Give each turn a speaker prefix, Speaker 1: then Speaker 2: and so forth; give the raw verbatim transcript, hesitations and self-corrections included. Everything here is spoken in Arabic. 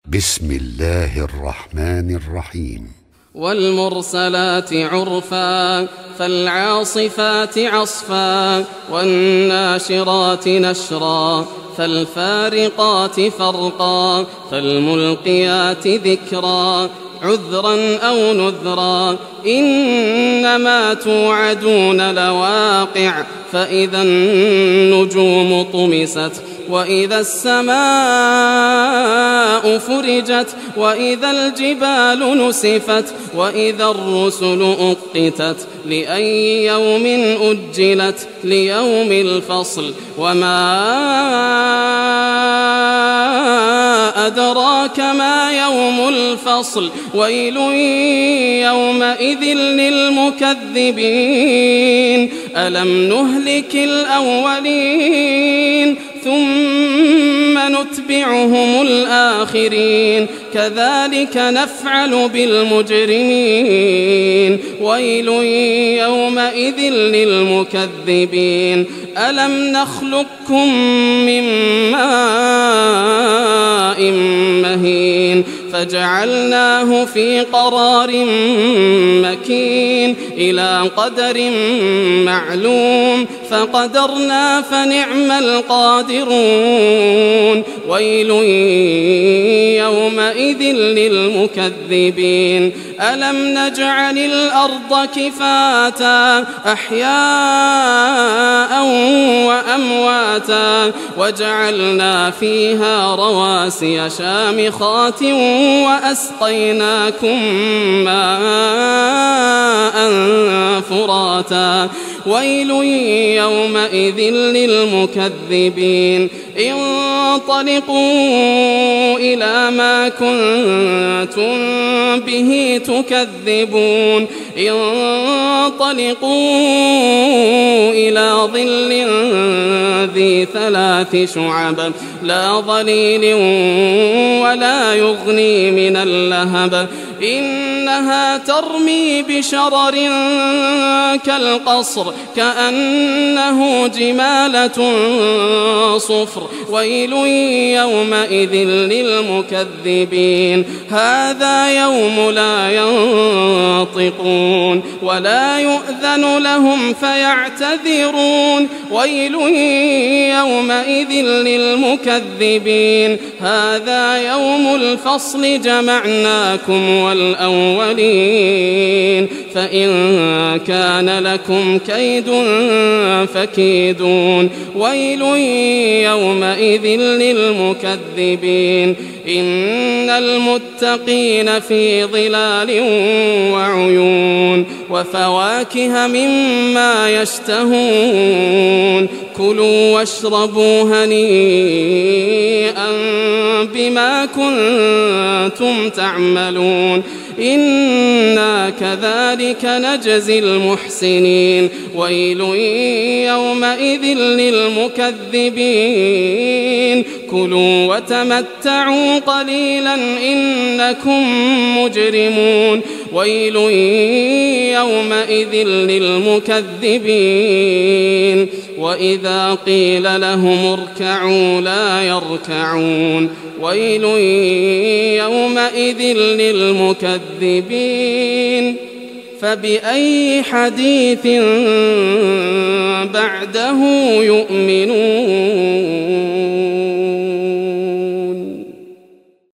Speaker 1: بسم الله الرحمن الرحيم.
Speaker 2: والمرسلات عرفا فالعاصفات عصفا والناشرات نشرا فالفارقات فرقا فالملقيات ذكرا عذرا أو نذرا إنما توعدون لواقع فإذا النجوم طمست وإذا السماء فرجت وإذا الجبال نسفت وإذا الرسل أقتت لأي يوم أجلت ليوم الفصل وما أدراك ما يوم الفصل ويل يومئذ للمكذبين ألم نهلك الأولين ثم نتبعهم الآخرين كذلك نفعل بالمجرمين ويل يومئذ للمكذبين ألم نخلقكم من ماء مهين فجعلناه في قرار مكين إلى قدر معلوم فقدرنا فنعم القادرون ويل يومئذ للمكذبين ألم نجعل الأرض كفاتا أحياء وأمواتا وجعلنا فيها رواسي شامخات وأسقيناكم ماء فراتا ويل يومئذ للمكذبين انطلقوا إلى ما كنتم به تكذبون انطلقوا إلى ظل ذي ثلاث شعب لا ظليل ولا يغني من اللهب إنها ترمي بشرر كالقصر كأنه جمالة صفر ويل يومئذ للمكذبين هذا يوم لا ينطقون ولا يؤذن لهم فيعتذرون ويل يومئذ للمكذبين هذا يوم الفصل جمعناكم والأولين فإن كان لكم كيد فكيدون ويل يومئذ للمكذبين إن المتقين في ظلال وعيون وفواكه مما يشتهون كلوا واشربوا هنيئا بما كنتم تعملون إنا كذلك نجزي المحسنين ويل يومئذ للمكذبين كلوا وتمتعوا قليلا إنكم مجرمون ويل يومئذ للمكذبين وإذا قيل لهم اركعوا لا يركعون ويل يومئذ للمكذبين فبأي حديث بعده يؤمنون.